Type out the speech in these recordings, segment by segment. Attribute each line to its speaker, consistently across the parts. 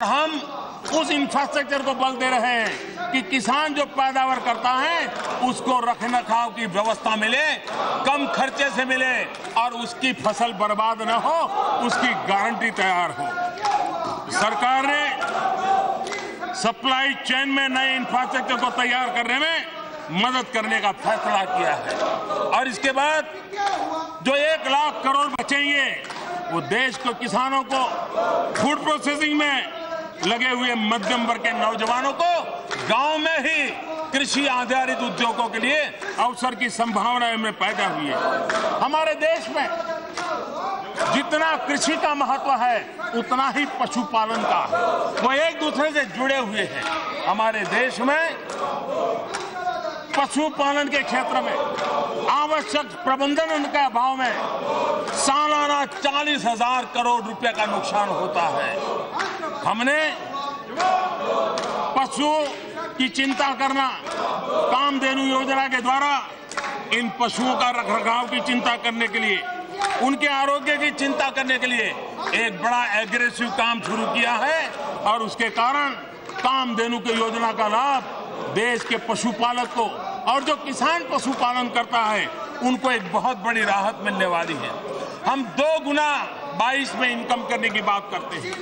Speaker 1: हम उस इंफ्रास्ट्रक्चर को बल दे रहे हैं कि किसान जो पैदावार करता है उसको रखने रखाव की व्यवस्था मिले, कम खर्चे से मिले और उसकी फसल बर्बाद न हो, उसकी गारंटी तैयार हो। सरकार ने सप्लाई चेन में नए इंफ्रास्ट्रक्चर को तैयार करने में मदद करने का फैसला किया है और इसके बाद जो 1 लाख करोड़ बचेंगे वो देश को, किसानों को, फूड प्रोसेसिंग में लगे हुए मध्यम वर्ग के नौजवानों को गांव में ही कृषि आधारित उद्योगों के लिए अवसर की संभावना में पैदा हुई है। हमारे देश में जितना कृषि का महत्व है उतना ही पशुपालन का है, वो एक दूसरे से जुड़े हुए हैं। हमारे देश में पशुपालन के क्षेत्र में आवश्यक प्रबंधन के अभाव में सालाना 40,000 करोड़ रुपए का नुकसान होता है। हमने पशु की चिंता करना, कामधेनु योजना के द्वारा इन पशुओं का रखरखाव की चिंता करने के लिए, उनके आरोग्य की चिंता करने के लिए एक बड़ा एग्रेसिव काम शुरू किया है और उसके कारण कामधेनु की योजना का लाभ देश के पशुपालक को और जो किसान पशुपालन करता है उनको एक बहुत बड़ी राहत मिलने वाली है। हम 2 गुना 22 में इनकम करने की बात करते हैं।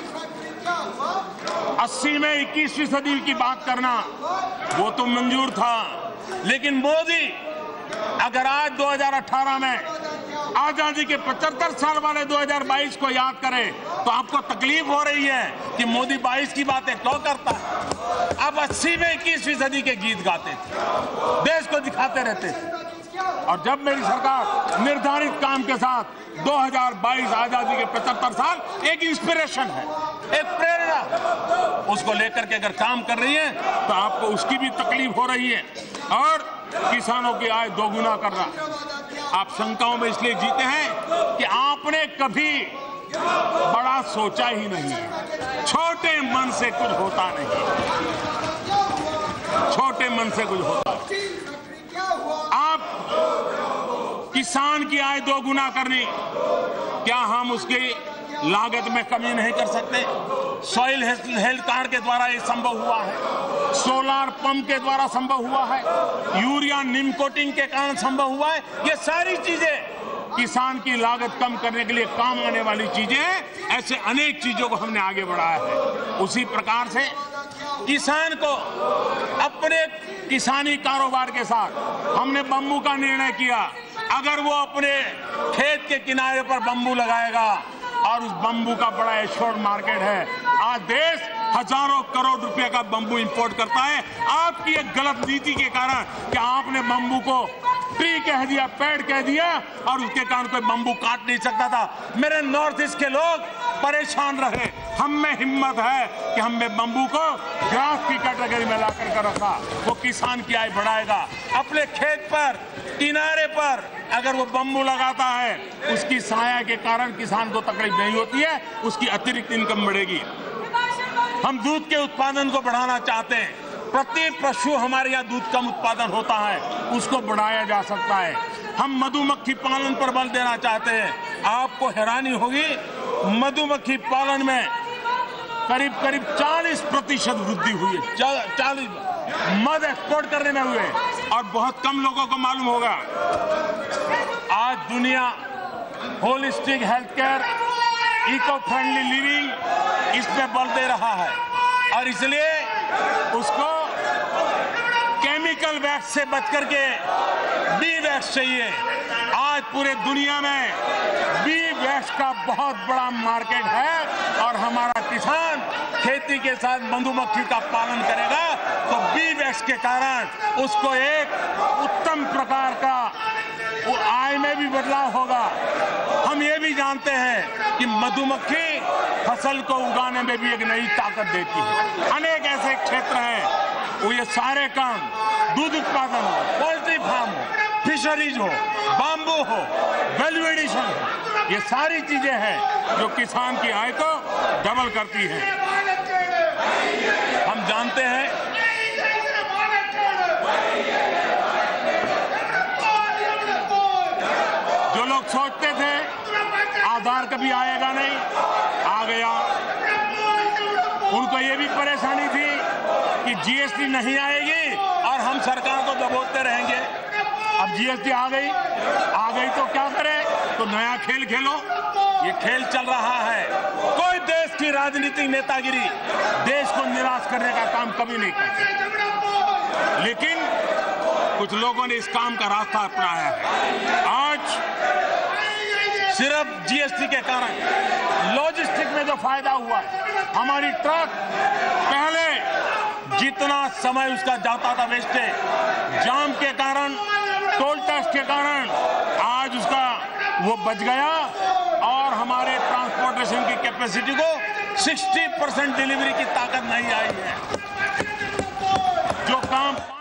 Speaker 1: 80 में 21वीं सदी की बात करना वो तो मंजूर था, लेकिन मोदी अगर आज 2018 में आजादी के 75 साल वाले 2022 को याद करें तो आपको तकलीफ हो रही है कि मोदी 22 की बातें क्यों करता है। अब 80 में 21वीं सदी के गीत गाते थे, देश को दिखाते रहते थे और जब मेरी सरकार निर्धारित काम के साथ 2022 आजादी के 75 साल एक इंस्पिरेशन है, एक प्रेरणा है, उसको लेकर के अगर काम कर रही है तो आपको उसकी भी तकलीफ हो रही है और किसानों की आय 2 गुना करना। आप शंकाओं में इसलिए जीते हैं कि आपने कभी बड़ा सोचा ही नहीं, छोटे मन से कुछ होता नहीं, छोटे मन से कुछ होता नहीं। आप किसान की आय 2 गुना करनी, क्या हम उसकी लागत में कमी नहीं कर सकते? सॉइल हेल्थ कार्ड के द्वारा ये संभव हुआ है, सोलार पंप के द्वारा संभव हुआ है, यूरिया नीम कोटिंग के कारण संभव हुआ है। ये सारी चीजें किसान की लागत कम करने के लिए काम आने वाली चीजें हैं। ऐसे अनेक चीजों को हमने आगे बढ़ाया है। उसी प्रकार से किसान को अपने किसानी कारोबार के साथ हमने बम्बू का निर्णय किया। अगर वो अपने खेत के किनारे पर बम्बू लगाएगा और उस बम्बू का बड़ा एश्योर्ड मार्केट है, आज देश हजारों करोड़ रुपए का बम्बू इंपोर्ट करता है। आपकी एक गलत नीति के कारण कि आपने बम्बू को ट्री कह दिया, पेड़ कह दिया और उसके कारण कोई बम्बू काट नहीं सकता था। मेरे नॉर्थ ईस्ट के लोग परेशान रहे। हम में हिम्मत है कि हमने बम्बू को ग्रास की कैटेगरी में ला कर रखा। वो किसान की आय बढ़ाएगा। अपने खेत पर किनारे पर अगर वो बम्बू लगाता है उसकी साया के कारण किसान को तकलीफ नहीं होती है, उसकी अतिरिक्त इनकम बढ़ेगी। हम दूध के उत्पादन को बढ़ाना चाहते हैं। प्रति पशु हमारे यहाँ दूध कम उत्पादन होता है, उसको बढ़ाया जा सकता है। हम मधुमक्खी पालन पर बल देना चाहते हैं। आपको हैरानी होगी, मधुमक्खी पालन में करीब 40% वृद्धि हुई है। 40 मध एक्सपोर्ट करने में हुए और बहुत कम लोगों को मालूम होगा। आज दुनिया holistic health care, eco friendly living इस पे बल दे रहा है और इसलिए उसको केमिकल वैक्स से बच करके बी वैक्स चाहिए। आज पूरे दुनिया में बी वैक्स का बहुत बड़ा मार्केट है और हमारा किसान खेती के साथ मधुमक्खी का पालन करेगा तो बी वैक्स के कारण उसको एक उत्तम प्रकार का आय में भी बदलाव होगा। हम ये भी जानते हैं कि मधुमक्खी फसल को उगाने में भी एक नई ताकत देती है। अनेक ऐसे क्षेत्र हैं वो ये सारे काम, दूध उत्पादन हो, पोल्ट्री फार्म हो, फिशरीज हो, बाम्बू हो, वैल्यू एडिशन हो, ये सारी चीजें हैं जो किसान की आय को डबल करती हैं। हम जानते हैं जो लोग सोचते थे आधार कभी आएगा नहीं, आ गया। उनको ये भी परेशानी थी कि जीएसटी नहीं आएगी और हम सरकार को दबोचते रहेंगे। अब जीएसटी आ गई तो क्या करें? तो नया खेल खेलो। ये खेल चल रहा है। कोई देश की राजनीतिक नेतागिरी देश को निराश करने का काम कभी नहीं कर सकती, लेकिन कुछ लोगों ने इस काम का रास्ता अपनाया है। आज सिर्फ जीएसटी के कारण लॉजिस्टिक में जो फायदा हुआ है, हमारी ट्रक पहले जितना समय उसका जाता था वेस्टेज, जाम के कारण, टोल टैक्स के कारण, आज उसका वो बच गया और हमारे ट्रांसपोर्टेशन की कैपेसिटी को 60% डिलीवरी की ताकत नहीं आई है। जो काम